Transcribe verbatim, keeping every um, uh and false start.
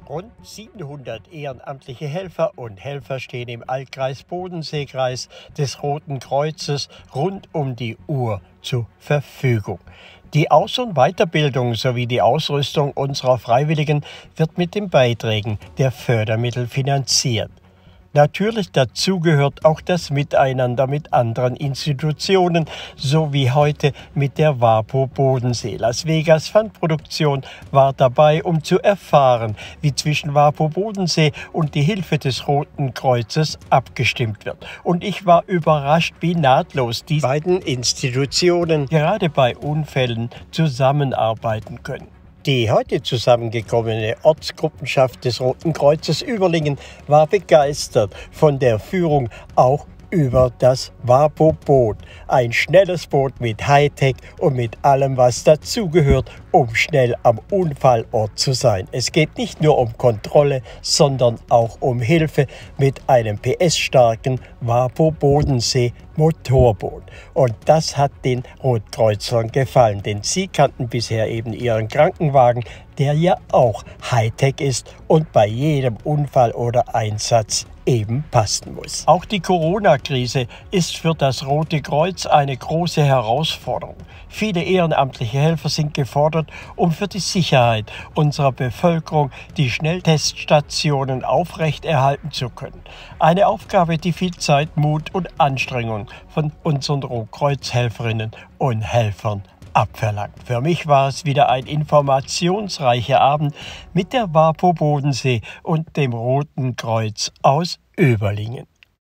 Rund siebenhundert ehrenamtliche Helfer und Helfer stehen im Altkreis Bodenseekreis des Roten Kreuzes rund um die Uhr zur Verfügung. Die Aus- und Weiterbildung sowie die Ausrüstung unserer Freiwilligen wird mit den Beiträgen der Fördermittel finanziert. Natürlich dazu gehört auch das Miteinander mit anderen Institutionen, so wie heute mit der WAPO Bodensee. Las Vegas Fundproduktion war dabei, um zu erfahren, wie zwischen WAPO Bodensee und die Hilfe des Roten Kreuzes abgestimmt wird. Und ich war überrascht, wie nahtlos die beiden Institutionen gerade bei Unfällen zusammenarbeiten können. Die heute zusammengekommene Ortsgruppenschaft des Roten Kreuzes Überlingen war begeistert von der Führung auch über das WAPO-Boot. Ein schnelles Boot mit Hightech und mit allem, was dazugehört, um schnell am Unfallort zu sein. Es geht nicht nur um Kontrolle, sondern auch um Hilfe mit einem P S-starken WAPO Bodensee Motorboot. Und das hat den Rotkreuzern gefallen, denn sie kannten bisher eben ihren Krankenwagen, der ja auch Hightech ist und bei jedem Unfall oder Einsatz eben passen muss. Auch die Corona-Krise ist für das Rote Kreuz eine große Herausforderung. Viele ehrenamtliche Helfer sind gefordert, um für die Sicherheit unserer Bevölkerung die Schnellteststationen aufrechterhalten zu können. Eine Aufgabe, die viel Zeit, Mut und Anstrengung von unseren Rotkreuz-Helferinnen und Helfern abverlangt. Für mich war es wieder ein informationsreicher Abend mit der WAPO Bodensee und dem Roten Kreuz aus Überlingen.